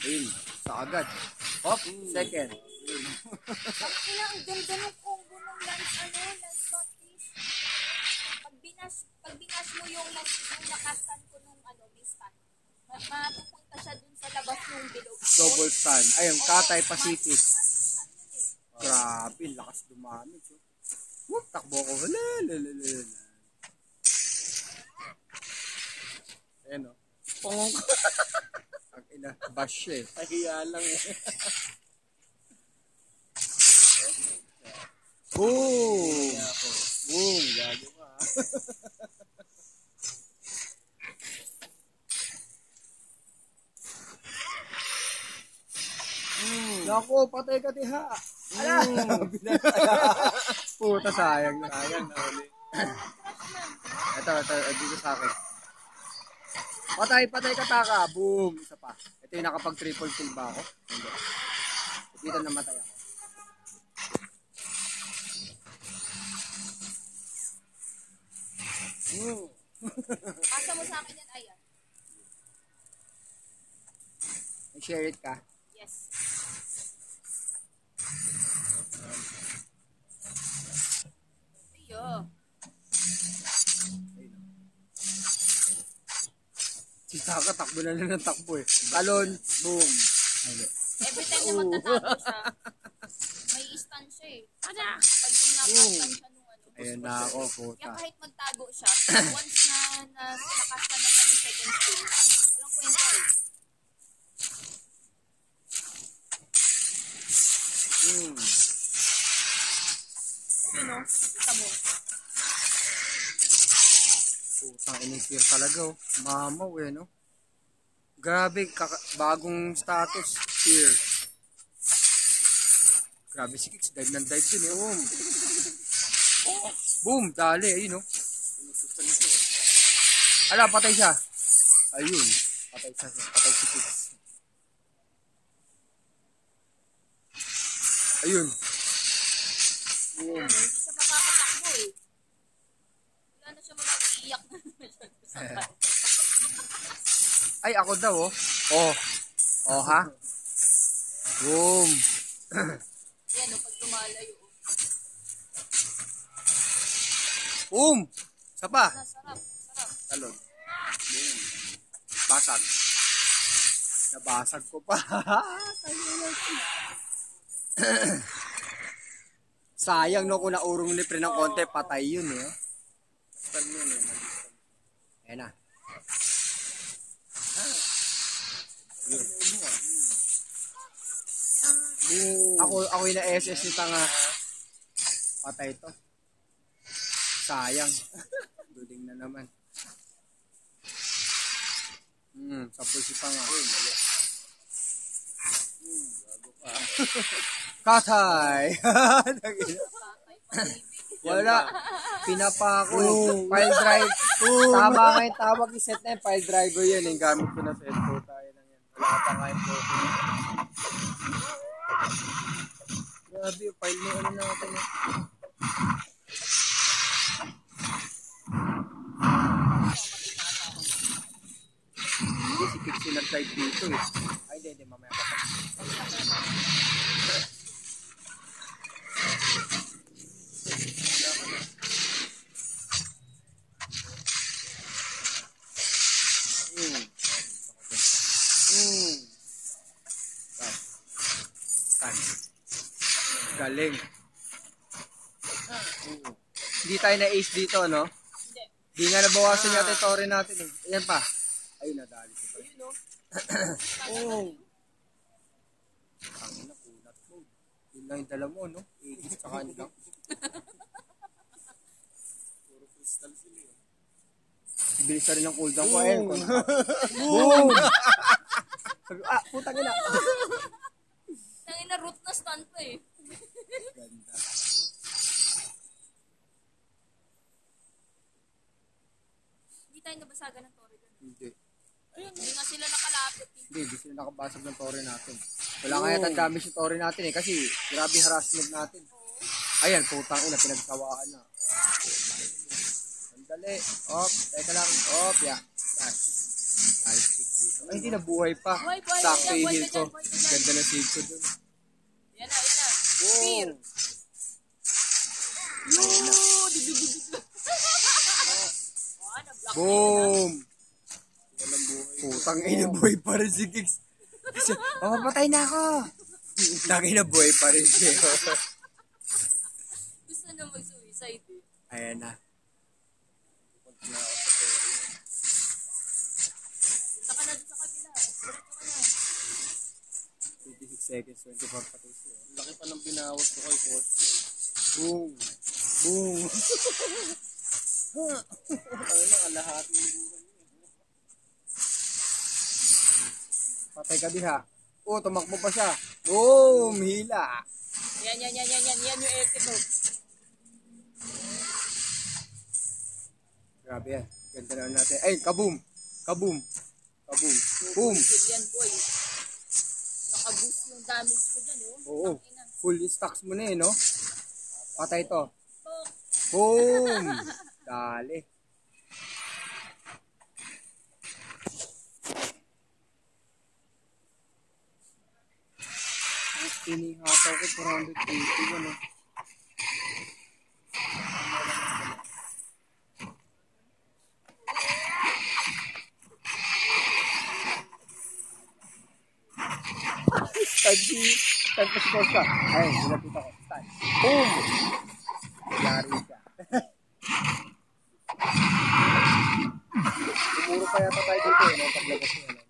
Ayun, sa agad. Hop, second. Kaya ang ganda ng combo ng lance baptist. Pag binas mo yung nakastan ko nung mistan, mapupunta siya dun sa labas ng bilog. Double stand. Ayun, Katay Pacific. Grabe, lakas dumamig. Whoop, takbo ko. Ayan o. Pongong ko. Ang ina, bash siya eh. Nahiya lang eh. Boom! Boom! Gago ka. Naku, patay ka tiha. Ala! Puta, sayang na. Sayang na ulit. Ito, dito sa akin. Patay ka taka. Boom! Isa pa. Ito yung nakapag-triple kill ba ako? Hindi. Dito namatay ako. Pasa mo sa akin yan, ayan. Share it ka. Yes. Ayo. Si Taka, takbo na lang ng takbo eh. Talon, boom. Every time na magtatago siya, may stun siya eh. Pag yung nakastan siya nung Ayun na ako, puta. kaya kahit magtago siya, once na nakastan na kami second skill, walang kwenta eh. Ano? Kita mo. Putang inisir talaga oh. Mamaw eh no. Grabe, bagong status. Fear. Grabe si Kicks, dive ng dive dun eh. Boom. Boom, dali, ayun oh. Ala, patay siya. Ayun. Patay si Kicks. Ayun. Boom. Hindi siya makakatakbo eh. Wala na siya mag-iiyak na naman. Ay, ako daw oh. Oh. Oh ha? Boom. Yan o, pag lumalayo. Boom. Sapa. Sarap. Talon. Boom. Basag. Nabasag ko pa. Sayang no kung naurong ni pre ng konti, patay yun eh. Stan yun eh. Ayan na. Ako yung na-SS ni Tanga. Patay to. Sayang. Duling na naman. Sapul si Tanga. Katay! Wala. Pinapako. File drive. Tama nga yung tawag yung set na yun. File driver yun. Yung gamit ko na set ko tayo lang yan. Wala pa nga yung photo. Grabe yung file na ano natin. Hindi si Kicks yung nag-type dito eh. Ay hindi. Mamaya pa. Galing. Hindi tayo na-ace dito, no? Hindi. Hindi nga nabawasan yata yung tore natin eh. Ayan pa. Ayun, nadali ko pa. Ayun o. Ang nakunat mo. Yun lang yung dala mo, no? Aegis tsaka lang. Puro crystal sila eh. Bilis na rin ang cooldown ko. Ayun. Boom! Putang ina. Tangina root na stun pa eh. Ganda. Hindi tayo nabasagan ng tore doon. Hindi. Ayun, hindi nga sila nakalapit eh. Hindi sila nakabasag ng tore natin. Wala nga yata damage yung tore natin eh. Kasi grabe harassment natin. Ayan, putang ina, pinagsawaan na. Sandali. Op, teka lang. Op, yeah. Nice. Nice. Ay, hindi na buhay pa. Buhay, buhay Sakto ka dyan, yung buhay heal ka ko. dyan, buhay ka dyan. Ganda na save ko dun. Yan na, yan na. Spear. Boom! Yoo! Dibidibid. Na-block Boom! Walang buhay. Putang ina, buhay pa rin si Kix. Kasi, mapapatay na ako. Tangin na buhay pa rin siya. Gusto na mag-suicide eh. Ayan na. Punta na ako sa Terry. Punta ka na dun sa kabila. Diretso ka na. 26 seconds, 24 patay siya. Ang laki pa ng binawas ko kay Coach. Boom! Boom! Ano na, lahat ng buhay niya. Patay ka diha. Oh, tumakbo pa siya. Boom! Hila! Yan yung epic oh. Grabe yan. Ganda na natin. Ay, kaboom! Kaboom! Kaboom! Boom! Yan boy. Naka-boost yung damage ko dyan oh. Oo. Tangina. Full stacks mo na eh, no? Patay to. Oh, Boom! Dali. Inihataw ko 480 yan, eh. Stand pa si Costa. Ayun, sinapit ako. Stand. Boom! Yari siya. Tumuro pa yata tayo dito, no? Paglabas niya, no?